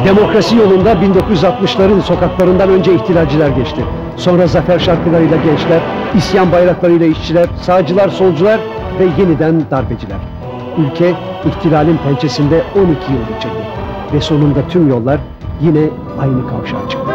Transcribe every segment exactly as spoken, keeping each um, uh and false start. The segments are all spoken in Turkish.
Demokrasi yolunda bin dokuz yüz altmışların sokaklarından önce ihtilalciler geçti. Sonra zafer şarkılarıyla gençler, isyan bayraklarıyla işçiler, sağcılar, solcular ve yeniden darbeciler. Ülke ihtilalin pençesinde on iki yıl geçirdi. Ve sonunda tüm yollar yine aynı kavşağa çıktı.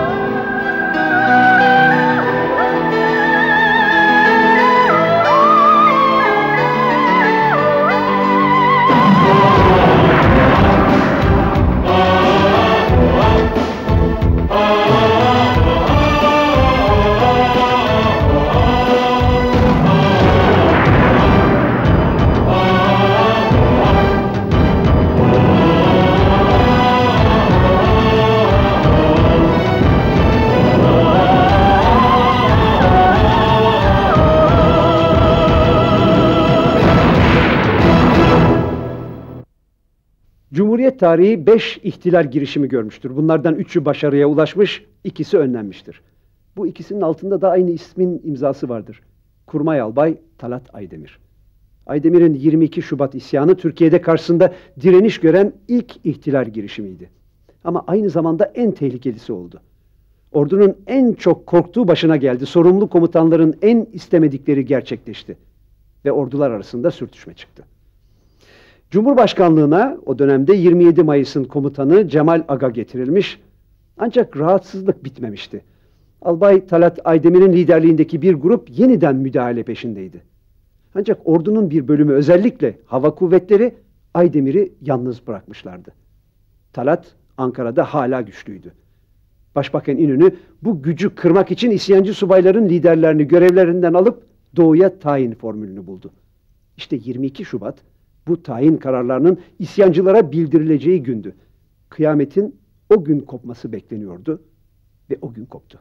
Cumhuriyet tarihi beş ihtilal girişimi görmüştür. Bunlardan üçü başarıya ulaşmış, ikisi önlenmiştir. Bu ikisinin altında da aynı ismin imzası vardır. Kurmay Albay Talat Aydemir. Aydemir'in yirmi iki Şubat isyanı Türkiye'de karşısında direniş gören ilk ihtilal girişimiydi. Ama aynı zamanda en tehlikelisi oldu. Ordunun en çok korktuğu başına geldi. Sorumlu komutanların en istemedikleri gerçekleşti. Ve ordular arasında sürtüşme çıktı. Cumhurbaşkanlığına o dönemde yirmi yedi Mayıs'ın komutanı Cemal Aga getirilmiş, ancak rahatsızlık bitmemişti. Albay Talat Aydemir'in liderliğindeki bir grup yeniden müdahale peşindeydi. Ancak ordunun bir bölümü, özellikle hava kuvvetleri, Aydemir'i yalnız bırakmışlardı. Talat Ankara'da hala güçlüydü. Başbakan İnönü bu gücü kırmak için isyancı subayların liderlerini görevlerinden alıp doğuya tayin formülünü buldu. İşte yirmi iki Şubat bu tayin kararlarının isyancılara bildirileceği gündü. Kıyametin o gün kopması bekleniyordu ve o gün koptu.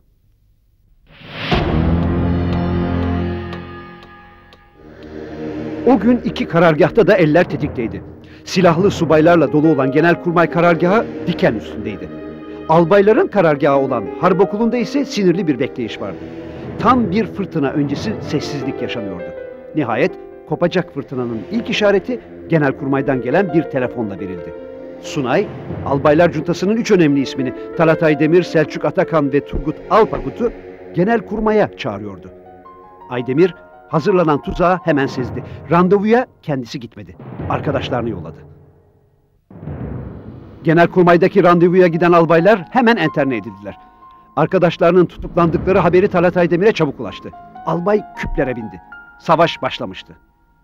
O gün iki karargahta da eller tetikteydi. Silahlı subaylarla dolu olan Genelkurmay karargahı diken üstündeydi. Albayların karargahı olan Harp Okulu'nda ise sinirli bir bekleyiş vardı. Tam bir fırtına öncesi sessizlik yaşanıyordu. Nihayet kopacak fırtınanın ilk işareti Genelkurmay'dan gelen bir telefonla verildi. Sunay, Albaylar Cuntası'nın üç önemli ismini Talat Aydemir, Selçuk Atakan ve Turgut Alpakut'u Genelkurmay'a çağırıyordu. Aydemir hazırlanan tuzağı hemen sezdi. Randevuya kendisi gitmedi. Arkadaşlarını yolladı. Genelkurmay'daki randevuya giden albaylar hemen enterne edildiler. Arkadaşlarının tutuklandıkları haberi Talat Aydemir'e çabuk ulaştı. Albay küplere bindi. Savaş başlamıştı.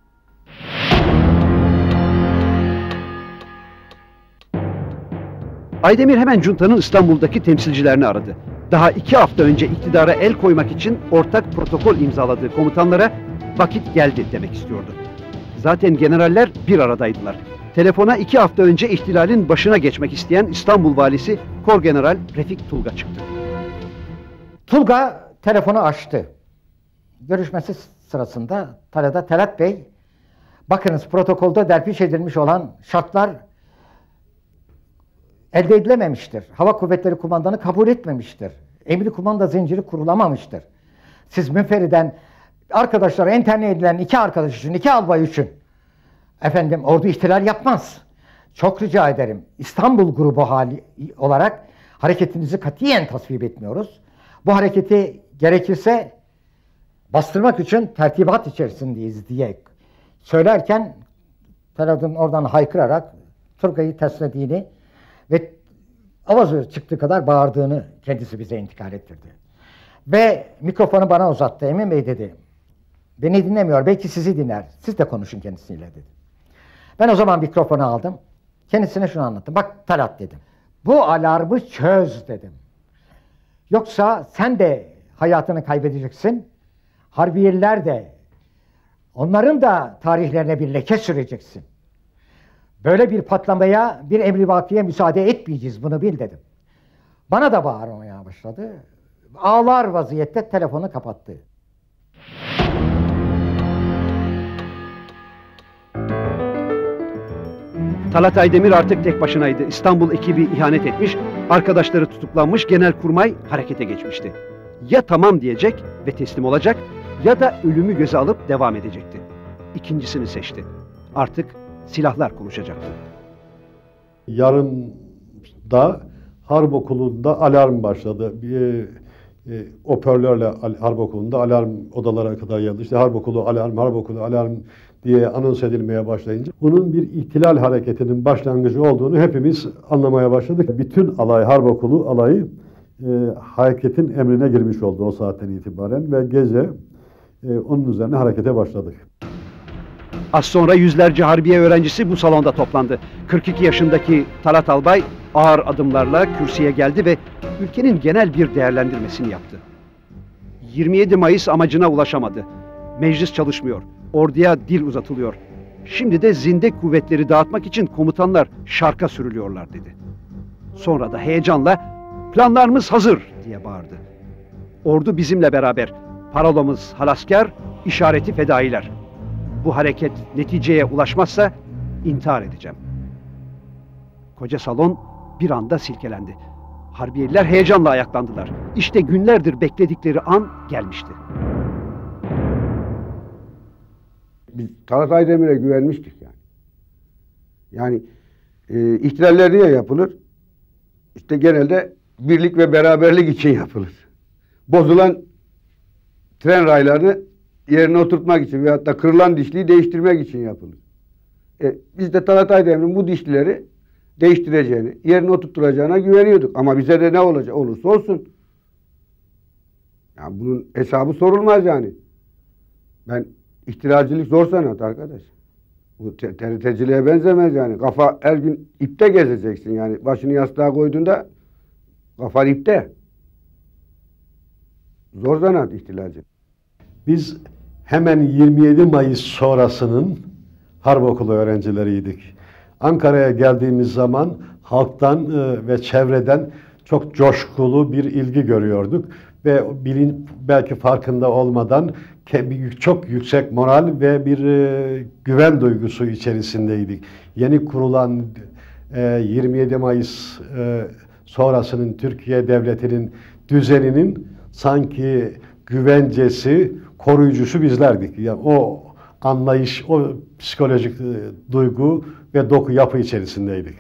Aydemir hemen Cunta'nın İstanbul'daki temsilcilerini aradı. Daha iki hafta önce iktidara el koymak için ortak protokol imzaladığı komutanlara vakit geldi demek istiyordu. Zaten generaller bir aradaydılar. Telefona iki hafta önce ihtilalin başına geçmek isteyen İstanbul valisi Korgeneral Refik Tulga çıktı. Tulga telefonu açtı. Görüşmesi sırasında Talat'a Talat Bey, bakınız protokolda derpiş edilmiş olan şartlar elde edilememiştir. Hava Kuvvetleri Kumandanı kabul etmemiştir. Emri kumanda zinciri kurulamamıştır. Siz münferiden arkadaşlara enterne edilen iki arkadaş için, iki albay için efendim ordu ihtilal yapmaz. Çok rica ederim. İstanbul grubu hali olarak hareketinizi katiyen tasvip etmiyoruz. Bu hareketi gerekirse bastırmak için tertibat içerisindeyiz diye söylerken Talat'ın oradan haykırarak Turgay'ı teslediğini ve avazı çıktığı kadar bağırdığını kendisi bize intikal ettirdi. Ve mikrofonu bana uzattı. Emin Bey dedi, beni dinlemiyor, belki sizi dinler. Siz de konuşun kendisiyle dedi. Ben o zaman mikrofonu aldım. Kendisine şunu anlattım. Bak Talat dedim. Bu alarmı çöz dedim. Yoksa sen de hayatını kaybedeceksin. Harbiyeliler de, onların da tarihlerine bir leke süreceksin. Böyle bir patlamaya, bir emrivakiye müsaade etmeyeceğiz, bunu bil dedim. Bana da bağırmaya başladı. Ağlar vaziyette telefonu kapattı. Talat Aydemir artık tek başınaydı. İstanbul ekibi ihanet etmiş, arkadaşları tutuklanmış, Genelkurmay harekete geçmişti. Ya tamam diyecek ve teslim olacak, ya da ölümü göze alıp devam edecekti. İkincisini seçti. Artık silahlar konuşacaktı. Yarın da Harp Okulu'nda alarm başladı. Bir, e, hoparlörle Harp Okulu'nda alarm odalara kadar geldi. İşte Harp Okulu alarm, Harp Okulu alarm diye anons edilmeye başlayınca bunun bir ihtilal hareketinin başlangıcı olduğunu hepimiz anlamaya başladık. Bütün alay, Harp Okulu alayı e, hareketin emrine girmiş oldu o saatten itibaren ve gece e, onun üzerine harekete başladık. Az sonra yüzlerce harbiye öğrencisi bu salonda toplandı. kırk iki yaşındaki Talat Albay ağır adımlarla kürsüye geldi ve ülkenin genel bir değerlendirmesini yaptı. yirmi yedi Mayıs amacına ulaşamadı. Meclis çalışmıyor. Orduya dil uzatılıyor. Şimdi de zinde kuvvetleri dağıtmak için komutanlar şarka sürülüyorlar dedi. Sonra da heyecanla planlarımız hazır diye bağırdı. Ordu bizimle beraber. Parolamız halasker, işareti fedailer. Bu hareket neticeye ulaşmazsa intihar edeceğim. Koca salon bir anda silkelendi. Harbiyeliler heyecanla ayaklandılar. İşte günlerdir bekledikleri an gelmişti. Biz Talat Aydemir'e güvenmiştik yani. Yani e, ihtilaller niye yapılır? İşte genelde birlik ve beraberlik için yapılır. Bozulan tren raylarını yerine oturtmak için veyahut da kırılan dişliyi değiştirmek için yapılır. E, biz de Talat Aydemir'in bu dişlileri değiştireceğini, yerine oturtturacağına güveniyorduk. Ama bize de ne olacak? Olursa olsun. Yani bunun hesabı sorulmaz yani. Ben ihtilalcilik zor sanat arkadaş. Bu T R T'ciliğe benzemez yani. Kafa her gün ipte gezeceksin yani. Başını yastığa koyduğunda kafan ipte. Zor sanat ihtilalci. Biz hemen yirmi yedi Mayıs sonrasının Harp Okulu öğrencileriydik. Ankara'ya geldiğimiz zaman halktan e, ve çevreden çok coşkulu bir ilgi görüyorduk ve bilin, belki farkında olmadan çok yüksek moral ve bir e, güven duygusu içerisindeydik. Yeni kurulan e, yirmi yedi Mayıs e, sonrasının Türkiye Devleti'nin düzeninin sanki güvencesi, koruyucusu bizlerdik. Yani o anlayış, o psikolojik e, duygu ve doku yapı içerisindeydik.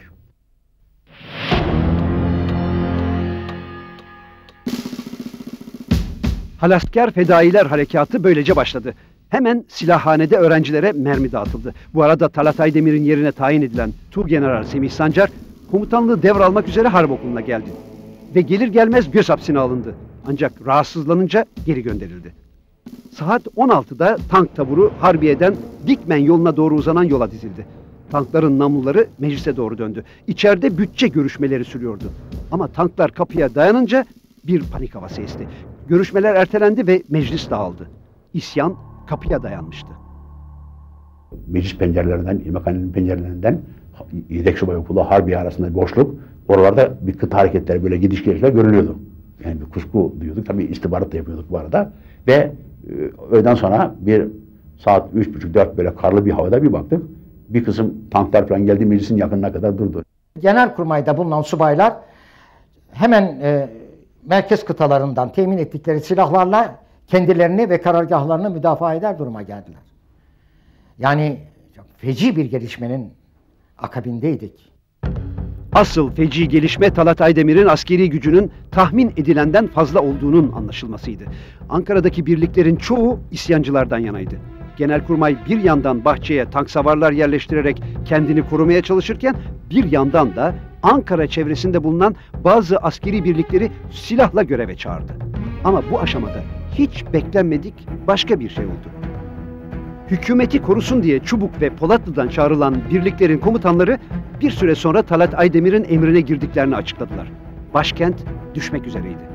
Halasker Fedailer Harekatı böylece başladı. Hemen silahhanede öğrencilere mermi dağıtıldı. Bu arada Talat Aydemir'in yerine tayin edilen Tuğgeneral Semih Sancar, komutanlığı devralmak üzere Harp Okulu'na geldi. Ve gelir gelmez göz hapsine alındı. Ancak rahatsızlanınca geri gönderildi. Saat on altıda tank taburu Harbiye'den Dikmen yoluna doğru uzanan yola dizildi. Tankların namluları meclise doğru döndü. İçeride bütçe görüşmeleri sürüyordu. Ama tanklar kapıya dayanınca bir panik havası esti. Görüşmeler ertelendi ve meclis dağıldı. İsyan kapıya dayanmıştı. Meclis pencerelerinden, İlmekhanenin pencerelerinden Yedek Subay Okulu Harbiye arasında bir boşluk. Oralarda bir kıta hareketleri böyle gidiş gelişler görülüyordu. Yani bir kuşku duyuyorduk. Tabii istihbarat da yapıyorduk bu arada. Ve e, öğleden sonra bir saat üç buçuk dört böyle karlı bir havada bir baktık. Bir kısım tanklar falan geldi, meclisin yakınına kadar durdu. Genelkurmay'da bulunan subaylar hemen e, merkez kıtalarından temin ettikleri silahlarla kendilerini ve karargahlarını müdafaa eder duruma geldiler. Yani çok feci bir gelişmenin akabindeydik. Asıl feci gelişme Talat Aydemir'in askeri gücünün tahmin edilenden fazla olduğunun anlaşılmasıydı. Ankara'daki birliklerin çoğu isyancılardan yanaydı. Genelkurmay bir yandan bahçeye tank savarlar yerleştirerek kendini korumaya çalışırken bir yandan da Ankara çevresinde bulunan bazı askeri birlikleri silahla göreve çağırdı. Ama bu aşamada hiç beklenmedik başka bir şey oldu. Hükümeti korusun diye Çubuk ve Polatlı'dan çağrılan birliklerin komutanları bir süre sonra Talat Aydemir'in emrine girdiklerini açıkladılar. Başkent düşmek üzereydi.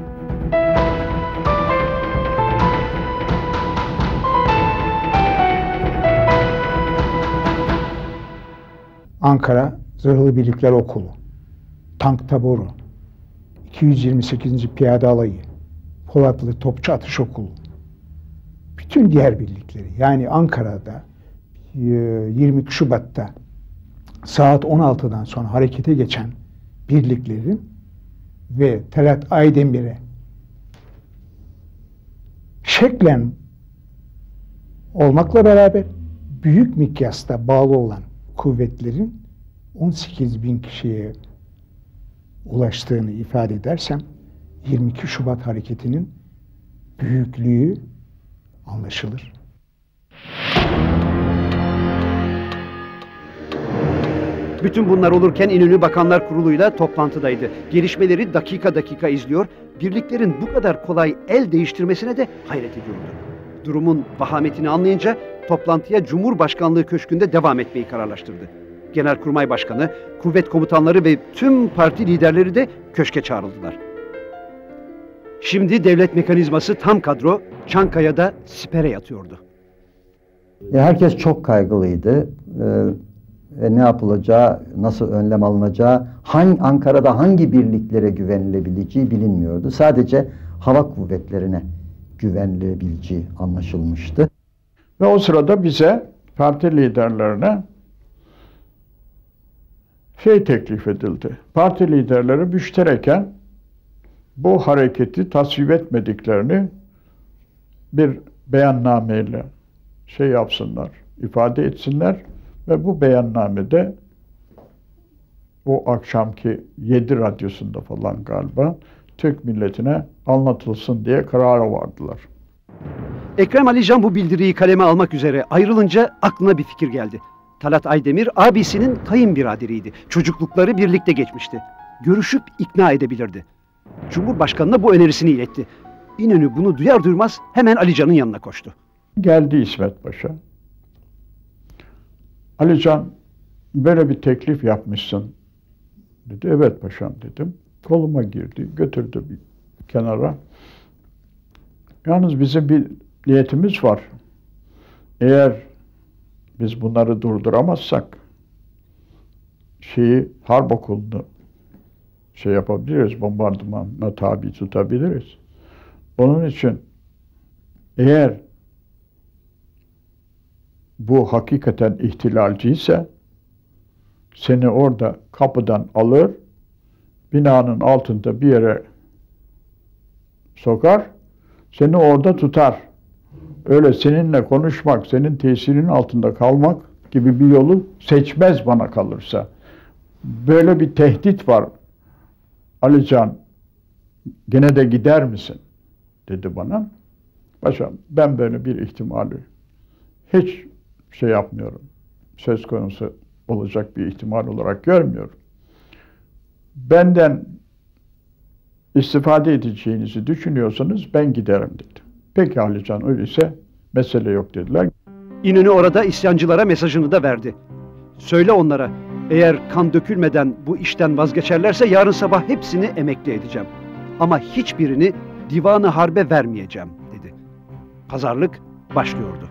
Ankara Zırhlı Birlikler Okulu, Tank Taboru, iki yüz yirmi sekizinci Piyade Alayı, Polatlı Topçu Atış Okulu, bütün diğer birlikleri, yani Ankara'da yirmi iki Şubat'ta saat on altıdan sonra harekete geçen birliklerin ve Talat Aydemir'e şeklen olmakla beraber büyük mikyasta bağlı olan kuvvetlerin on sekiz bin kişiye ulaştığını ifade edersem yirmi iki Şubat hareketinin büyüklüğü anlaşılır. Bütün bunlar olurken İnönü Bakanlar Kurulu'yla toplantıdaydı. Gelişmeleri dakika dakika izliyor, birliklerin bu kadar kolay el değiştirmesine de hayret ediyordu. Durumun vahametini anlayınca toplantıya Cumhurbaşkanlığı Köşkü'nde devam etmeyi kararlaştırdı. Genelkurmay Başkanı, kuvvet komutanları ve tüm parti liderleri de köşke çağrıldılar. Şimdi devlet mekanizması tam kadro Çankaya'da sipere yatıyordu. Herkes çok kaygılıydı. Ve ne yapılacağı, nasıl önlem alınacağı, hangi, Ankara'da hangi birliklere güvenilebileceği bilinmiyordu. Sadece hava kuvvetlerine güvenilebileceği anlaşılmıştı. Ve o sırada bize, parti liderlerine şey teklif edildi. Parti liderleri müştereken bu hareketi tasvip etmediklerini bir beyannameyle şey yapsınlar, ifade etsinler. Ve bu beyannamede o akşamki yedi radyosunda falan galiba Türk milletine anlatılsın diye karara vardılar. Ekrem Ali Can bu bildiriyi kaleme almak üzere ayrılınca aklına bir fikir geldi. Talat Aydemir abisinin kayınbiraderiydi. Çocuklukları birlikte geçmişti. Görüşüp ikna edebilirdi. Cumhurbaşkanına bu önerisini iletti. İnönü bunu duyar duymaz hemen Ali Can'ın yanına koştu. Geldi İsmet Paşa. Ali Can, böyle bir teklif yapmışsın dedi. Evet paşam dedim. Koluma girdi, götürdü bir kenara. Yalnız bizim bir niyetimiz var. Eğer biz bunları durduramazsak şeyi, harp okulunu şey yapabiliriz, bombardımanla tabi tutabiliriz. Onun için eğer bu hakikaten ihtilalciyse seni orada kapıdan alır, binanın altında bir yere sokar, seni orada tutar. Öyle seninle konuşmak, senin tesirinin altında kalmak gibi bir yolu seçmez bana kalırsa. Böyle bir tehdit var. Ali Can, gene de gider misin? Dedi bana. Paşam, ben böyle bir ihtimali hiç şey yapmıyorum. Söz konusu olacak bir ihtimal olarak görmüyorum. Benden istifade edeceğinizi düşünüyorsanız ben giderim dedi. Peki Ali Can, öyleyse mesele yok dediler. İnönü orada isyancılara mesajını da verdi. Söyle onlara, eğer kan dökülmeden bu işten vazgeçerlerse yarın sabah hepsini emekli edeceğim. Ama hiçbirini divanı harbe vermeyeceğim dedi. Pazarlık başlıyordu.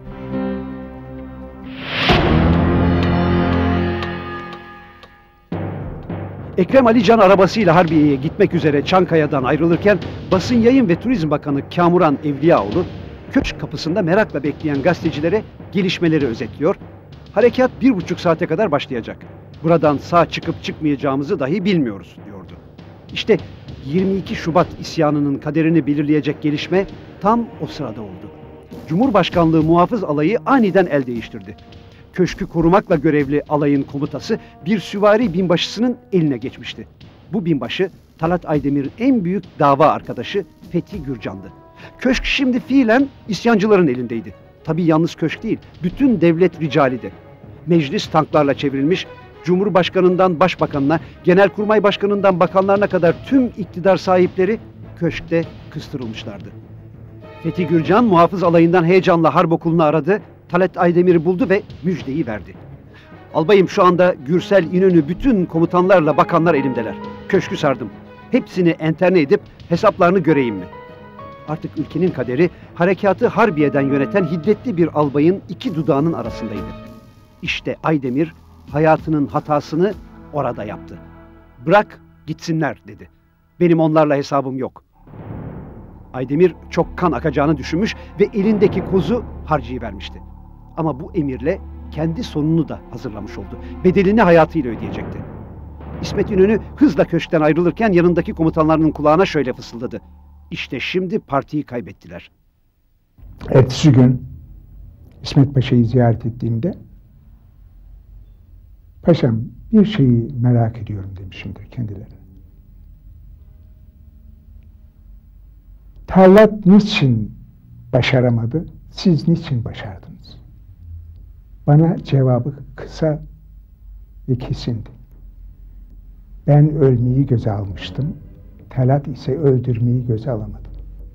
Ekrem Ali Can arabasıyla Harbiye'ye gitmek üzere Çankaya'dan ayrılırken Basın Yayın ve Turizm Bakanı Kamuran Evliyaoğlu köşk kapısında merakla bekleyen gazetecilere gelişmeleri özetliyor. Harekat bir buçuk saate kadar başlayacak. Buradan sağ çıkıp çıkmayacağımızı dahi bilmiyoruz diyordu. İşte yirmi iki Şubat isyanının kaderini belirleyecek gelişme tam o sırada oldu. Cumhurbaşkanlığı Muhafız Alayı aniden el değiştirdi. Köşkü korumakla görevli alayın komutası bir süvari binbaşısının eline geçmişti. Bu binbaşı Talat Aydemir'in en büyük dava arkadaşı Fethi Gürcan'dı. Köşk şimdi fiilen isyancıların elindeydi. Tabii yalnız köşk değil, bütün devlet ricali de. Meclis tanklarla çevrilmiş, Cumhurbaşkanından Başbakanına, Genelkurmay Başkanından bakanlarına kadar tüm iktidar sahipleri köşkte kıstırılmışlardı. Fethi Gürcan muhafız alayından heyecanla harp okulunu aradı, Talat Aydemir'i buldu ve müjdeyi verdi. Albayım, şu anda Gürsel, İnönü, bütün komutanlarla bakanlar elimdeler. Köşkü sardım. Hepsini enterne edip hesaplarını göreyim mi? Artık ülkenin kaderi harekatı Harbiye'den yöneten hiddetli bir albayın iki dudağının arasındaydı. İşte Aydemir hayatının hatasını orada yaptı. Bırak gitsinler dedi. Benim onlarla hesabım yok. Aydemir çok kan akacağını düşünmüş ve elindeki kozu harcayıvermişti. Ama bu emirle kendi sonunu da hazırlamış oldu. Bedelini hayatıyla ödeyecekti. İsmet İnönü hızla köşkten ayrılırken yanındaki komutanlarının kulağına şöyle fısıldadı. İşte şimdi partiyi kaybettiler. Ertesi gün İsmet Paşa'yı ziyaret ettiğimde, paşam bir şeyi merak ediyorum demişimdir kendilerine. Talat niçin başaramadı? Siz niçin başardınız? Bana cevabı kısa ve kesindi. Ben ölmeyi göze almıştım. Talat ise öldürmeyi göze alamadı.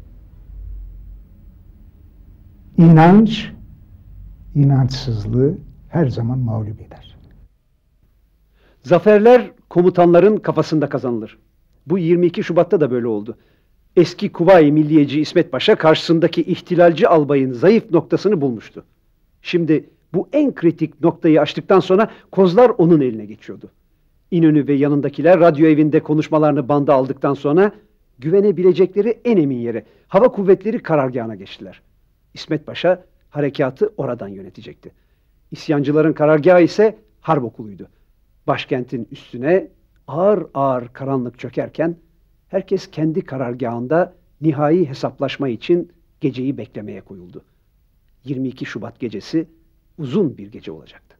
İnanç, inançsızlığı her zaman mağlup eder. Zaferler komutanların kafasında kazanılır. Bu yirmi iki Şubat'ta da böyle oldu. Eski Kuvayi Milliyeci İsmet Paşa karşısındaki ihtilalci albayın zayıf noktasını bulmuştu. Şimdi bu en kritik noktayı aştıktan sonra kozlar onun eline geçiyordu. İnönü ve yanındakiler radyo evinde konuşmalarını banda aldıktan sonra güvenebilecekleri en emin yere, Hava Kuvvetleri karargahına geçtiler. İsmet Paşa harekatı oradan yönetecekti. İsyancıların karargahı ise Harp Okulu'ydu. Başkentin üstüne ağır ağır karanlık çökerken herkes kendi karargahında nihai hesaplaşma için geceyi beklemeye koyuldu. yirmi iki Şubat gecesi uzun bir gece olacaktı.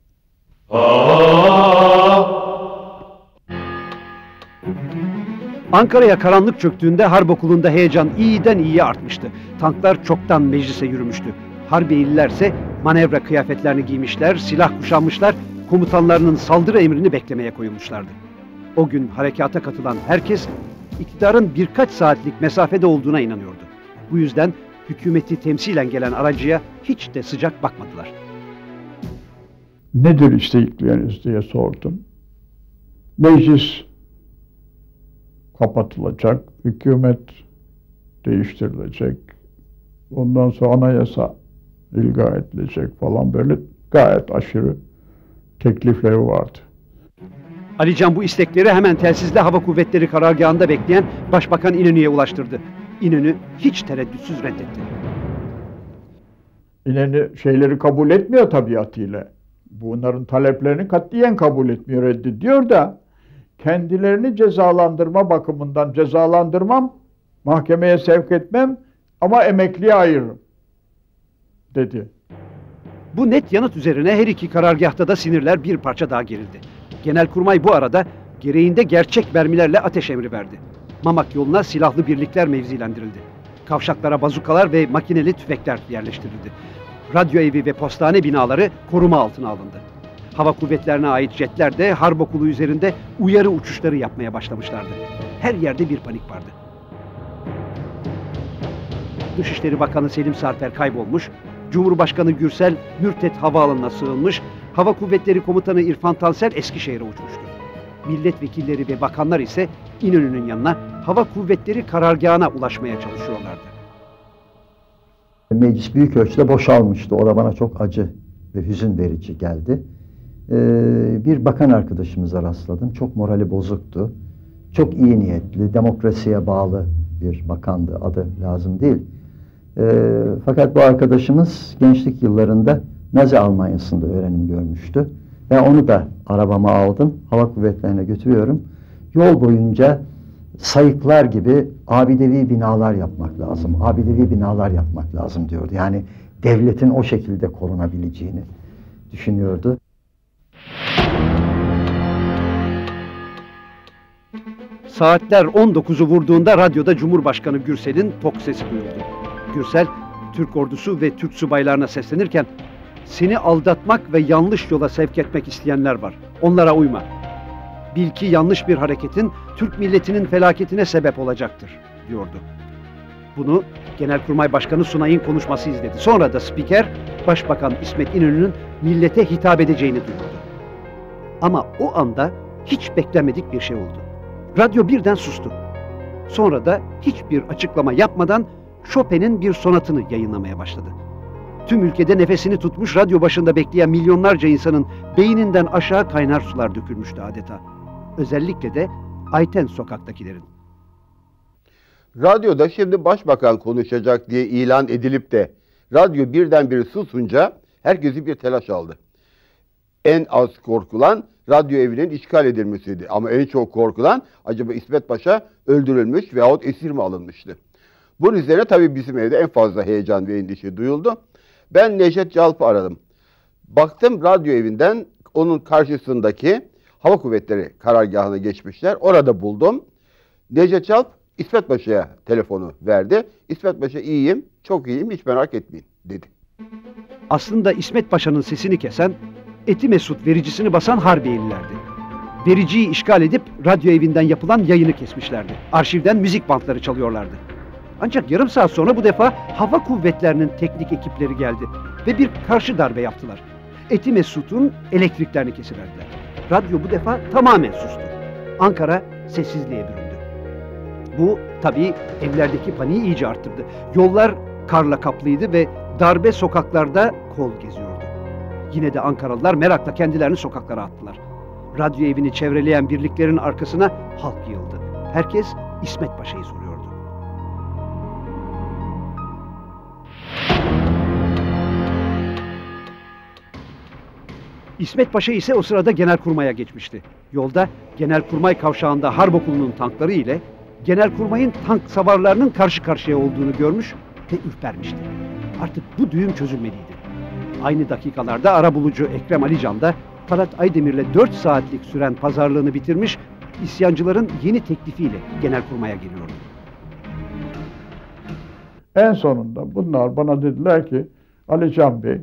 Ankara'ya karanlık çöktüğünde Harp Okulu'nda heyecan iyiden iyiye artmıştı. Tanklar çoktan meclise yürümüştü. Harbiyelilerse manevra kıyafetlerini giymişler, silah kuşanmışlar, komutanlarının saldırı emrini beklemeye koyulmuşlardı. O gün harekata katılan herkes iktidarın birkaç saatlik mesafede olduğuna inanıyordu. Bu yüzden hükümeti temsilen gelen aracıya hiç de sıcak bakmadılar. Nedir istekleriniz diye sordum. Meclis kapatılacak, hükümet değiştirilecek, ondan sonra anayasa ilga edilecek falan, böyle gayet aşırı teklifleri vardı. Alican bu istekleri hemen telsizle Hava Kuvvetleri karargahında bekleyen Başbakan İnönü'ye ulaştırdı. İnönü hiç tereddütsüz reddetti. İnönü şeyleri kabul etmiyor tabiatıyla. Bunların taleplerini katiyen kabul etmiyor, reddediyor da kendilerini cezalandırma bakımından cezalandırmam, mahkemeye sevk etmem ama emekliye ayırırım dedi. Bu net yanıt üzerine her iki karargahta da sinirler bir parça daha gerildi. Genelkurmay bu arada gereğinde gerçek mermilerle ateş emri verdi. Mamak yoluna silahlı birlikler mevzilendirildi. Kavşaklara bazukalar ve makineli tüfekler yerleştirildi. Radyo evi ve postane binaları koruma altına alındı. Hava kuvvetlerine ait jetler de Harp Okulu üzerinde uyarı uçuşları yapmaya başlamışlardı. Her yerde bir panik vardı. Dışişleri Bakanı Selim Sarper kaybolmuş, Cumhurbaşkanı Gürsel Mürtet Havaalanı'na sığınmış, Hava Kuvvetleri Komutanı İrfan Tansel Eskişehir'e uçmuştu. Milletvekilleri ve bakanlar ise İnönü'nün yanına Hava Kuvvetleri karargahına ulaşmaya çalışıyorlardı. Meclis büyük ölçüde boşalmıştı. O da bana çok acı ve hüzün verici geldi. Ee, bir bakan arkadaşımıza rastladım. Çok morali bozuktu. Çok iyi niyetli, demokrasiye bağlı bir bakandı. Adı lazım değil. Ee, fakat bu arkadaşımız gençlik yıllarında Nazi Almanya'sında öğrenim görmüştü. Ben onu da arabama aldım. Hava kuvvetlerine götürüyorum. Yol boyunca sayıklar gibi abidevi binalar yapmak lazım. Abidevi binalar yapmak lazım diyordu. Yani devletin o şekilde korunabileceğini düşünüyordu. Saatler on dokuzu vurduğunda radyoda Cumhurbaşkanı Gürsel'in tok sesi duyuldu. Gürsel, Türk ordusu ve Türk subaylarına seslenirken, "Seni aldatmak ve yanlış yola sevk etmek isteyenler var. Onlara uyma. Bil ki yanlış bir hareketin Türk milletinin felaketine sebep olacaktır," diyordu. Bunu Genelkurmay Başkanı Sunay'ın konuşması izledi. Sonra da spiker, Başbakan İsmet İnönü'nün millete hitap edeceğini duyurdu. Ama o anda hiç beklenmedik bir şey oldu. Radyo birden sustu. Sonra da hiçbir açıklama yapmadan Chopin'in bir sonatını yayınlamaya başladı. Tüm ülkede nefesini tutmuş radyo başında bekleyen milyonlarca insanın beyninden aşağı kaynar sular dökülmüştü adeta. Özellikle de Ayten sokaktakilerin. Radyoda şimdi başbakan konuşacak diye ilan edilip de radyo birdenbire susunca herkesi bir telaş aldı. En az korkulan radyo evinin işgal edilmesiydi. Ama en çok korkulan acaba İsmet Paşa öldürülmüş veyahut esir mi alınmıştı? Bunun üzerine tabii bizim evde en fazla heyecan ve endişe duyuldu. Ben Necdet Calp'ı aradım. Baktım radyo evinden onun karşısındaki Hava Kuvvetleri karargahına geçmişler. Orada buldum. Necdet Calp İsmet Paşa'ya telefonu verdi. İsmet Paşa iyiyim, çok iyiyim, hiç merak etmeyin dedi. Aslında İsmet Paşa'nın sesini kesen, Eti Mesut vericisini basan Harbiyelilerdi. Vericiyi işgal edip radyo evinden yapılan yayını kesmişlerdi. Arşivden müzik bantları çalıyorlardı. Ancak yarım saat sonra bu defa hava kuvvetlerinin teknik ekipleri geldi ve bir karşı darbe yaptılar. Eti Mesut'un elektriklerini kesiverdiler. Radyo bu defa tamamen sustu. Ankara sessizliğe büründü. Bu tabii evlerdeki paniği iyice arttırdı. Yollar karla kaplıydı ve darbe sokaklarda kol geziyordu. Yine de Ankaralılar merakla kendilerini sokaklara attılar. Radyo evini çevreleyen birliklerin arkasına halk yığıldı. Herkes İsmet Paşa'yı soruyordu. İsmet Paşa ise o sırada Genelkurmay'a geçmişti. Yolda Genelkurmay kavşağında Harp Okulu'nun tankları ile Genelkurmay'ın tank savarlarının karşı karşıya olduğunu görmüş ve ürpermişti. Artık bu düğüm çözülmeliydi. Aynı dakikalarda arabulucu Ekrem Alican da Talat Aydemir'le dört saatlik süren pazarlığını bitirmiş, isyancıların yeni teklifiyle Genelkurmay'a geliyordu. En sonunda bunlar bana dediler ki, Alican Bey,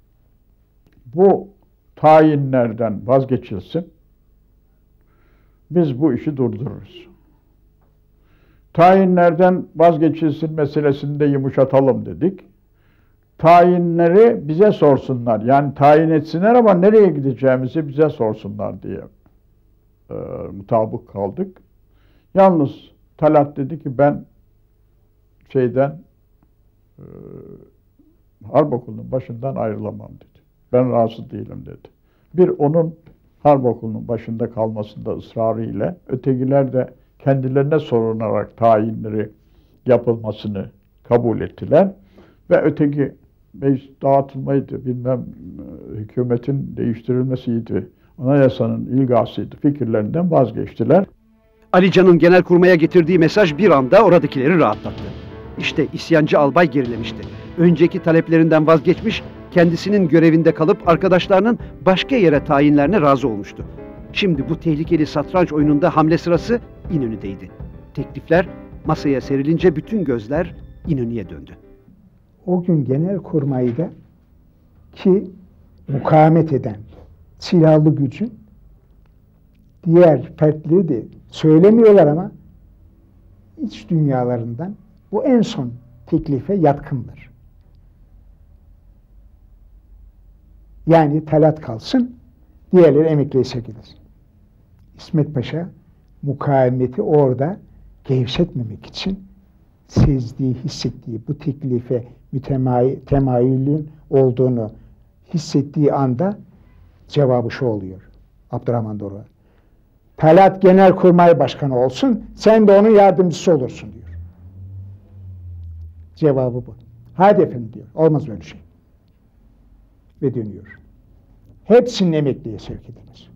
bu tayinlerden vazgeçilsin, biz bu işi durdururuz. Tayinlerden vazgeçilsin meselesini de yumuşatalım dedik. Tayinleri bize sorsunlar. Yani tayin etsinler ama nereye gideceğimizi bize sorsunlar diye e, mutabık kaldık. Yalnız Talat dedi ki ben şeyden e, Harp Okulu'nun başından ayrılamam dedi. Ben razı değilim dedi. Bir onun Harp Okulu'nun başında kalmasında ısrarı ile ötekiler de kendilerine sorunarak tayinleri yapılmasını kabul ettiler. Ve öteki meclis dağıtılmaydı, bilmem hükümetin değiştirilmesiydi, anayasanın ilgasıydı, fikirlerinden vazgeçtiler. Alican'ın Genelkurmay'a getirdiği mesaj bir anda oradakileri rahatlattı. İşte isyancı albay gerilemişti. Önceki taleplerinden vazgeçmiş, kendisinin görevinde kalıp arkadaşlarının başka yere tayinlerine razı olmuştu. Şimdi bu tehlikeli satranç oyununda hamle sırası İnönü'deydi. Teklifler masaya serilince bütün gözler İnönü'ye döndü. O gün Genelkurmay'da ki mukavemet eden silahlı gücün diğer fertleri de söylemiyorlar ama iç dünyalarından bu en son teklife yatkındır. Yani Talat kalsın, diğerleri emekliye sevk edilsin. İsmet Paşa mukavemeti orada gevşetmemek için sezdiği, hissettiği bu teklife mütemayilin olduğunu hissettiği anda cevabı şu oluyor. Abdurrahman Doruk'a. Talat Genelkurmay Başkanı olsun, sen de onun yardımcısı olursun diyor. Cevabı bu. Hadi efendim diyor. Olmaz böyle şey. Ve dönüyor. Hepsinin emekliye sevk ediniz.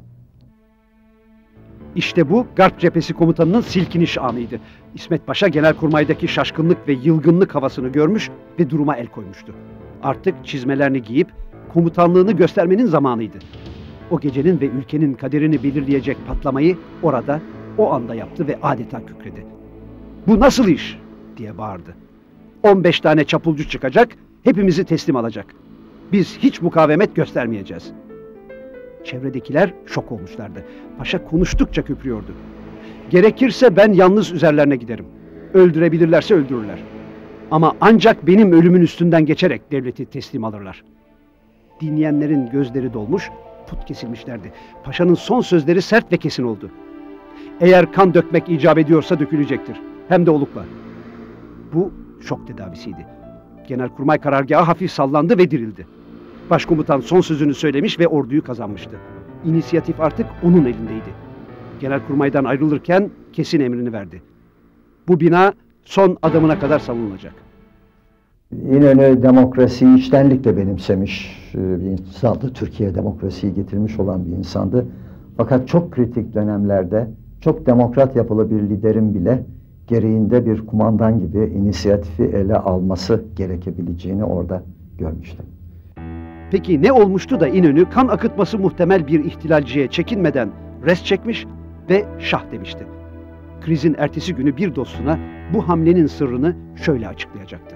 İşte bu Garp Cephesi Komutanı'nın silkiniş anıydı. İsmet Paşa Genelkurmay'daki şaşkınlık ve yılgınlık havasını görmüş ve duruma el koymuştu. Artık çizmelerini giyip komutanlığını göstermenin zamanıydı. O gecenin ve ülkenin kaderini belirleyecek patlamayı orada, o anda yaptı ve adeta kükredi. "Bu nasıl iş?" diye bağırdı. on beş tane çapulcu çıkacak, hepimizi teslim alacak. Biz hiç mukavemet göstermeyeceğiz. Çevredekiler şok olmuşlardı. Paşa konuştukça köpürüyordu. "Gerekirse ben yalnız üzerlerine giderim. Öldürebilirlerse öldürürler. Ama ancak benim ölümün üstünden geçerek devleti teslim alırlar." Dinleyenlerin gözleri dolmuş, put kesilmişlerdi. Paşa'nın son sözleri sert ve kesin oldu. "Eğer kan dökmek icap ediyorsa dökülecektir. Hem de olukla." Bu şok tedavisiydi. Genelkurmay karargahı hafif sallandı ve dirildi. Başkomutan son sözünü söylemiş ve orduyu kazanmıştı. İnisiyatif artık onun elindeydi. Genelkurmay'dan ayrılırken kesin emrini verdi. Bu bina son adamına kadar savunulacak. İnönü demokrasiyi içtenlikle benimsemiş bir insandı. Türkiye demokrasiyi getirmiş olan bir insandı. Fakat çok kritik dönemlerde çok demokrat yapılı bir liderin bile gereğinde bir kumandan gibi inisiyatifi ele alması gerekebileceğini orada görmüştüm. Peki ne olmuştu da İnönü kan akıtması muhtemel bir ihtilalciye çekinmeden res çekmiş ve şah demişti? Krizin ertesi günü bir dostuna bu hamlenin sırrını şöyle açıklayacaktı.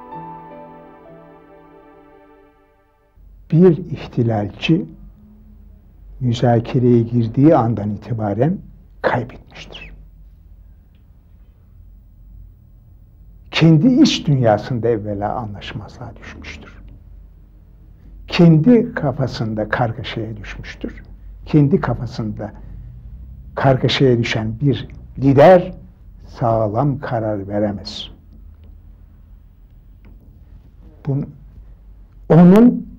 Bir ihtilalci müzakereye girdiği andan itibaren kaybetmiştir. Kendi iç dünyasında evvela anlaşmazlığa düşmüştür. Kendi kafasında kargaşaya düşmüştür. Kendi kafasında kargaşaya düşen bir lider sağlam karar veremez. Bunu, onun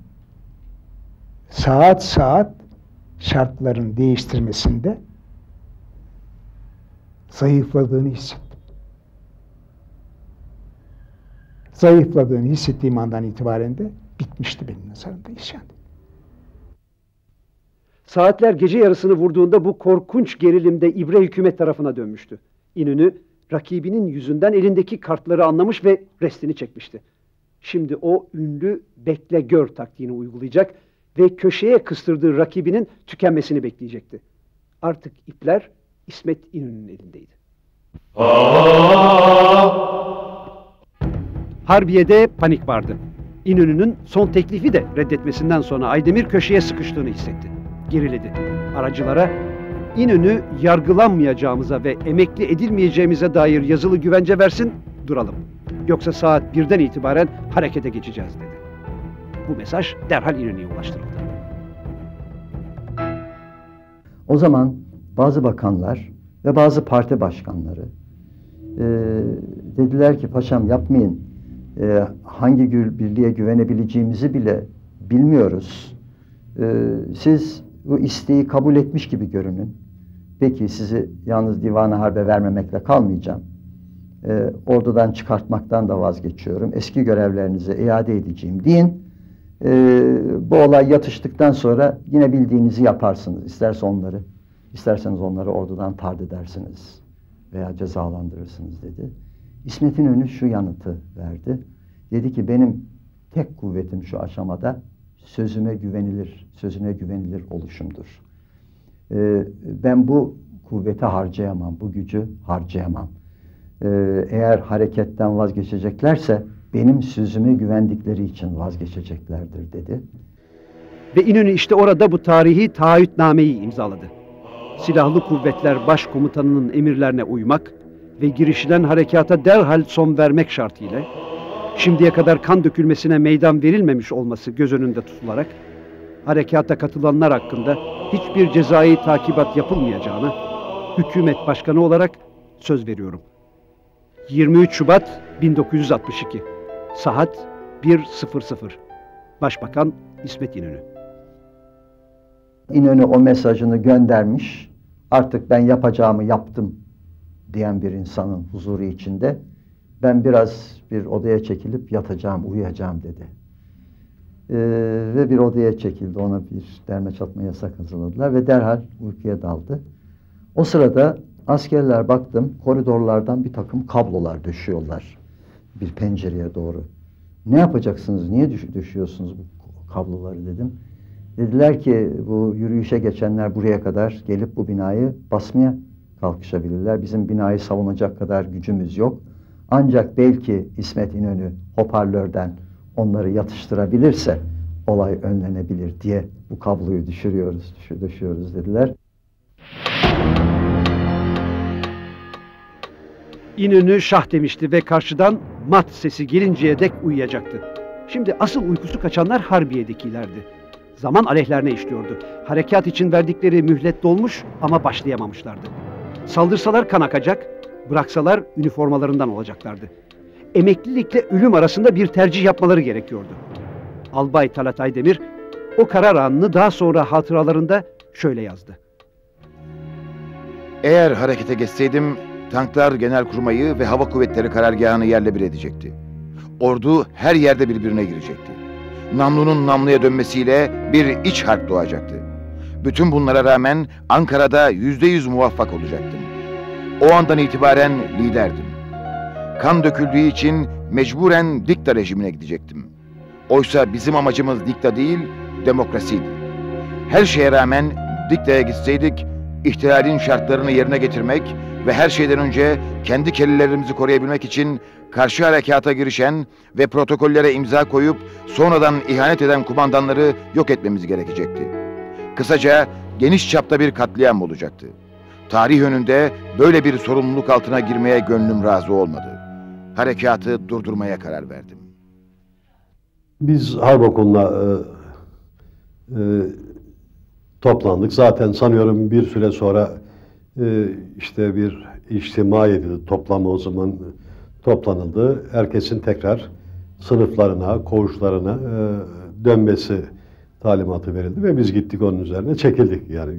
saat saat şartların değiştirmesinde zayıfladığını hissettim. Zayıfladığını hissettiğim andan itibaren de bitmişti benim nazarımda isyan. Saatler gece yarısını vurduğunda bu korkunç gerilimde ibre hükümet tarafına dönmüştü. İnönü rakibinin yüzünden elindeki kartları anlamış ve restini çekmişti. Şimdi o ünlü bekle gör taktiğini uygulayacak ve köşeye kıstırdığı rakibinin tükenmesini bekleyecekti. Artık ipler İsmet İnönü'nün elindeydi. Harbiye'de panik vardı. İnönü'nün son teklifi de reddetmesinden sonra Aydemir köşeye sıkıştığını hissetti. Geriledi. Aracılara İnönü yargılanmayacağımıza ve emekli edilmeyeceğimize dair yazılı güvence versin, duralım. Yoksa saat birden itibaren harekete geçeceğiz dedi. Bu mesaj derhal İnönü'ye ulaştırıldı. O zaman bazı bakanlar ve bazı parti başkanları e, dediler ki paşam yapmayın, e, hangi birliğe güvenebileceğimizi bile bilmiyoruz. E, siz bu isteği kabul etmiş gibi görünün. Peki sizi yalnız Divan-ı Harp'e vermemekle kalmayacağım. E, ordudan çıkartmaktan da vazgeçiyorum. Eski görevlerinize iade edeceğim deyin. E, bu olay yatıştıktan sonra yine bildiğinizi yaparsınız. İsterse onları, isterseniz onları ordudan tard edersiniz veya cezalandırırsınız dedi. İsmet İnönü şu yanıtı verdi. Dedi ki benim tek kuvvetim şu aşamada sözüme güvenilir, sözüne güvenilir oluşumdur. Ee, ben bu kuvveti harcayamam, bu gücü harcayamam. Ee, eğer hareketten vazgeçeceklerse benim sözüme güvendikleri için vazgeçeceklerdir dedi. Ve İnönü işte orada bu tarihi taahhütnameyi imzaladı. Silahlı Kuvvetler Başkomutanı'nın emirlerine uymak ve girişilen harekata derhal son vermek şartıyla, şimdiye kadar kan dökülmesine meydan verilmemiş olması göz önünde tutularak, harekata katılanlar hakkında hiçbir cezai takibat yapılmayacağına hükümet başkanı olarak söz veriyorum. yirmi üç Şubat bin dokuz yüz altmış iki saat bir sıfır sıfır Başbakan İsmet İnönü. İnönü o mesajını göndermiş, artık ben yapacağımı yaptım diyen bir insanın huzuru içinde ben biraz bir odaya çekilip yatacağım, uyuyacağım dedi. Ee, ve bir odaya çekildi, ona bir derme çatma yasak hazırladılar ve derhal uykuya daldı. O sırada askerler baktım, koridorlardan bir takım kablolar düşüyorlar bir pencereye doğru. Ne yapacaksınız, niye düş düşüyorsunuz bu kabloları dedim. Dediler ki bu yürüyüşe geçenler buraya kadar gelip bu binayı basmaya kalkışabilirler. Bizim binayı savunacak kadar gücümüz yok. Ancak belki İsmet İnönü hoparlörden onları yatıştırabilirse olay önlenebilir diye bu kabloyu düşürüyoruz, düşürüyoruz dediler. İnönü şah demişti ve karşıdan mat sesi gelinceye dek uyuyacaktı. Şimdi asıl uykusu kaçanlar Harbiye'dekilerdi. Zaman aleyhlerine işliyordu. Harekat için verdikleri mühlet dolmuş ama başlayamamışlardı. Saldırsalar kan akacak, bıraksalar üniformalarından olacaklardı. Emeklilikle ölüm arasında bir tercih yapmaları gerekiyordu. Albay Talat Aydemir o karar anını daha sonra hatıralarında şöyle yazdı. Eğer harekete geçseydim, tanklar Genelkurmay'ı ve Hava Kuvvetleri karargahını yerle bir edecekti. Ordu her yerde birbirine girecekti. Namlunun namluya dönmesiyle bir iç harp doğacaktı. Bütün bunlara rağmen Ankara'da yüzde yüz muvaffak olacaktım. O andan itibaren liderdim. Kan döküldüğü için mecburen dikta rejimine gidecektim. Oysa bizim amacımız dikta değil, demokrasiydi. Her şeye rağmen diktaya gitseydik, ihtilalin şartlarını yerine getirmek, ve her şeyden önce kendi kellelerimizi koruyabilmek için karşı harekata girişen ve protokollere imza koyup sonradan ihanet eden kumandanları yok etmemiz gerekecekti. Kısaca geniş çapta bir katliam olacaktı. Tarih önünde böyle bir sorumluluk altına girmeye gönlüm razı olmadı. Harekatı durdurmaya karar verdim. Biz harp okuluna e, e, toplandık. Zaten sanıyorum bir süre sonra e, işte bir içtima edildi. Toplamı o zaman toplanıldı. Herkesin tekrar sınıflarına, koğuşlarına e, dönmesi talimatı verildi ve biz gittik onun üzerine çekildik yani.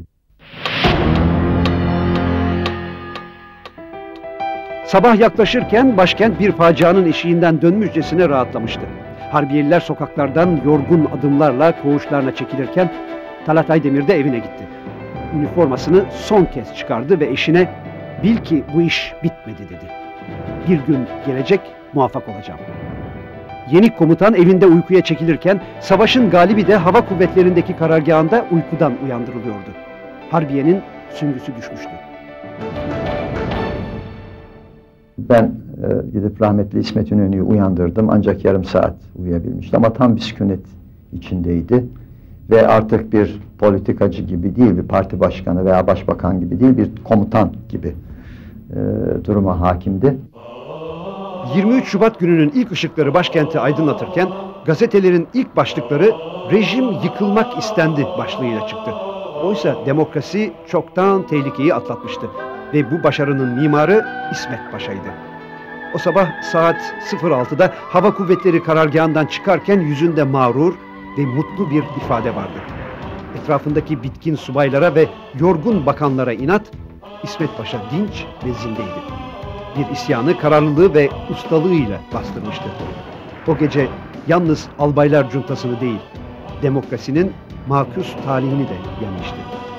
Sabah yaklaşırken başkent bir facianın eşiğinden dönmüşçesine rahatlamıştı. Harbiyeliler sokaklardan yorgun adımlarla koğuşlarına çekilirken Talat Aydemir de evine gitti. Üniformasını son kez çıkardı ve eşine "Bil ki bu iş bitmedi" dedi. "Bir gün gelecek, muvaffak olacağım." Yeni komutan evinde uykuya çekilirken savaşın galibi de hava kuvvetlerindeki karargahında uykudan uyandırılıyordu. Harbiyenin süngüsü düşmüştü. Ben e, gidip rahmetli İsmet İnönü'yü uyandırdım ancak yarım saat uyuyabilmişti ama tam bir sükunet içindeydi ve artık bir politikacı gibi değil, bir parti başkanı veya başbakan gibi değil, bir komutan gibi e, duruma hakimdi. yirmi üç Şubat gününün ilk ışıkları başkenti aydınlatırken gazetelerin ilk başlıkları "Rejim yıkılmak istendi" başlığıyla çıktı. Oysa demokrasi çoktan tehlikeyi atlatmıştı ve bu başarının mimarı İsmet Paşa'ydı. O sabah saat sıfır altıda Hava Kuvvetleri karargahından çıkarken yüzünde mağrur ve mutlu bir ifade vardı. Etrafındaki bitkin subaylara ve yorgun bakanlara inat, İsmet Paşa dinç ve zindeydi. Bir isyanı kararlılığı ve ustalığıyla bastırmıştı. O gece yalnız albaylar cuntasını değil, demokrasinin makus talihini de yenmişti.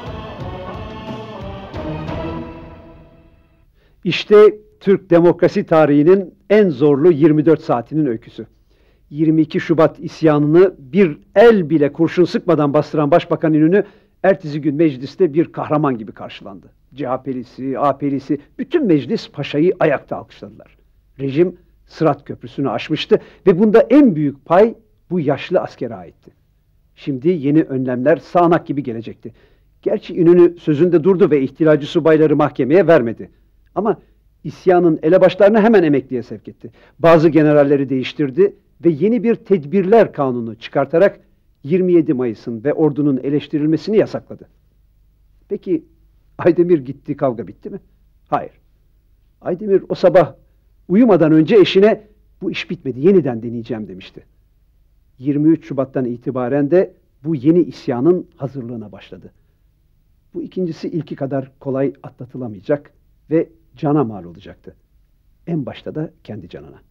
İşte Türk demokrasi tarihinin en zorlu yirmi dört saatinin öyküsü. yirmi iki Şubat isyanını bir el bile kurşun sıkmadan bastıran Başbakan İnönü ertesi gün mecliste bir kahraman gibi karşılandı. C H P'lisi, A P'lisi, bütün meclis paşayı ayakta alkışladılar. Rejim Sırat Köprüsü'nü aşmıştı ve bunda en büyük pay bu yaşlı askere aitti. Şimdi yeni önlemler sağanak gibi gelecekti. Gerçi İnönü sözünde durdu ve ihtilalci subayları mahkemeye vermedi. Ama isyanın elebaşlarını hemen emekliye sevk etti. Bazı generalleri değiştirdi ve yeni bir tedbirler kanunu çıkartarak yirmi yedi Mayıs'ın ve ordunun eleştirilmesini yasakladı. Peki Aydemir gitti, kavga bitti mi? Hayır. Aydemir o sabah uyumadan önce eşine "Bu iş bitmedi, yeniden deneyeceğim" demişti. yirmi üç Şubat'tan itibaren de bu yeni isyanın hazırlığına başladı. Bu ikincisi ilki kadar kolay atlatılamayacak ve cana mal olacaktı. En başta da kendi canına.